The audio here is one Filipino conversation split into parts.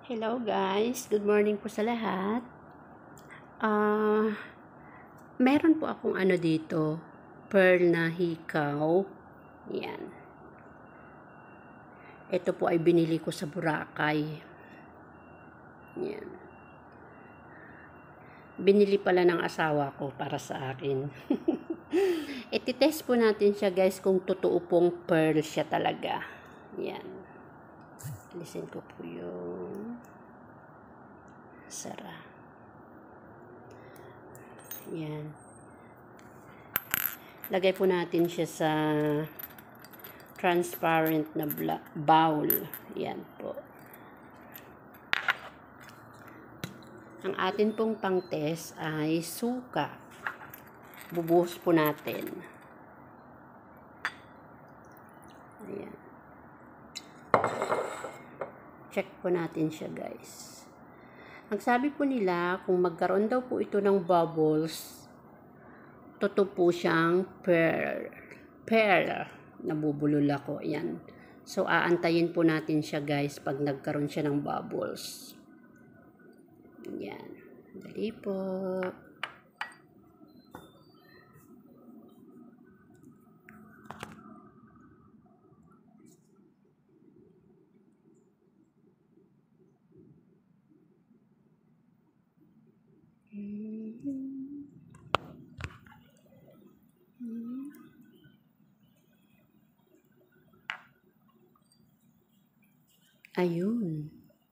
Hello guys, good morning po sa lahat. Ah, Meron po akong ano dito, pearl na hikaw. Yan. Ito po ay binili ko sa Boracay. Yan. Binili pala ng asawa ko para sa akin. Ititest po natin siya guys kung totoo pong pearl siya talaga. Yan. Alisin ko po yung sara. Yan. Lagay po natin siya sa transparent na bowl. Yan po. Ang atin pong pang-test ay suka. Bubuhos po natin. Ayan. Check po natin siya guys. Ang sabi po nila, kung magkaroon daw po ito ng bubbles, totoo po siyang pearl. Nabubulol ako. Ayan. So, aantayin po natin siya guys pag nagkaroon siya ng bubbles. Ayan. Dali po. Ayun.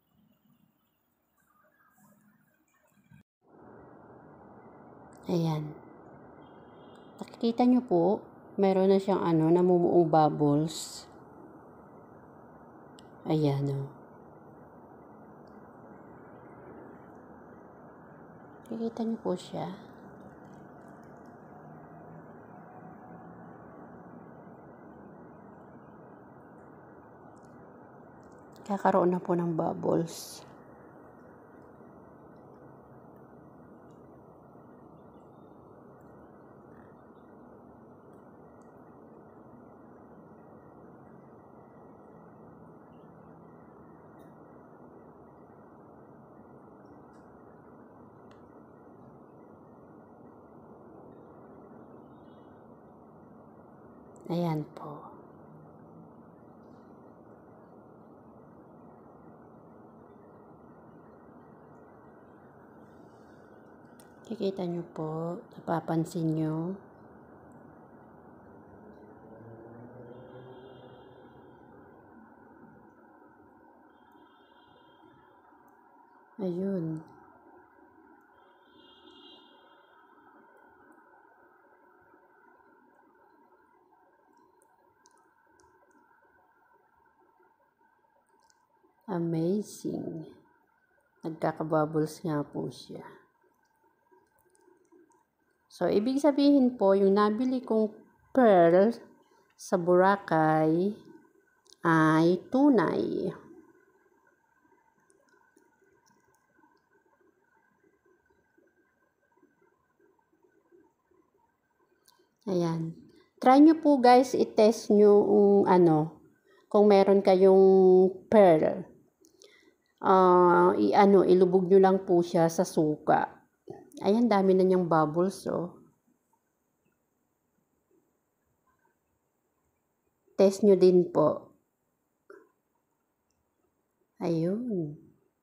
Ayan. Nakikita nyo po, meron na siyang namumuong bubbles. Ayan o. Nakikita nyo po siya. Kakaroon na po ng bubbles. Ayan po. Kikita nyo po, napapansin nyo. Ayun. Amazing. Nagkaka-bubbles nga po siya. So, ibig sabihin po, yung nabili kong pearl sa Boracay ay tunay. Ayan. Try nyo po guys, i-test nyo kung meron kayong pearl. Ilubog nyo lang po siya sa suka. Ayan, dami na niyang bubbles, oh. Test nyo din po. Ayun.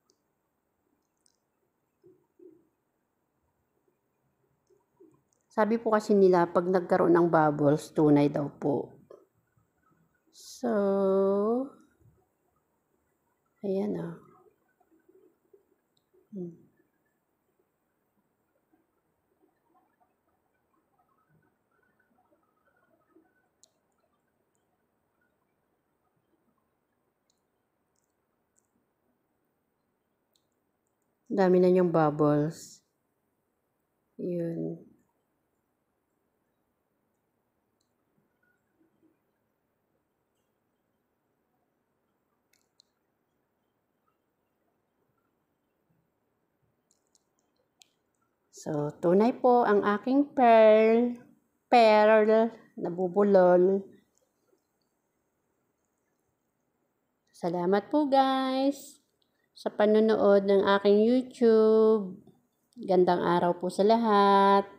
Sabi po kasi nila, pag nagkaroon ng bubbles, tunay daw po. So, ayan, oh. Dami na niyang bubbles. Yun. So, tunay po ang aking pearl, nabubulol. Salamat po guys. sa panonood ng aking YouTube. Gandang araw po sa lahat.